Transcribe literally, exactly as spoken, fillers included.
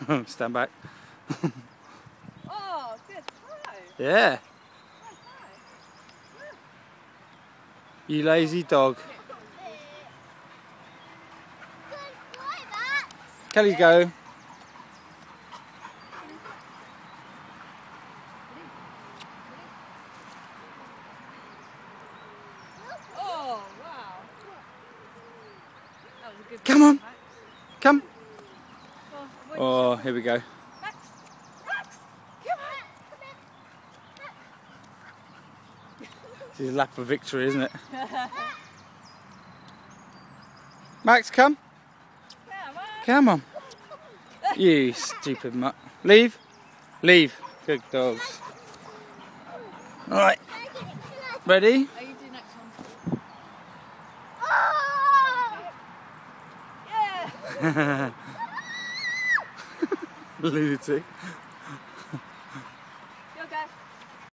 Stand back. Oh, good try. Yeah. Nice try. You lazy dog. Kelly, go. Oh, wow. That was a good Come on. Max. Come. Oh, Oh, here we go. Max. Max. Come on. This is a lap of victory, isn't it? Max, come. Come on. Come on. You stupid mutt. Leave. Leave. Good dogs. Alright. Ready? Oh, you do next one. Yeah. Lunatic.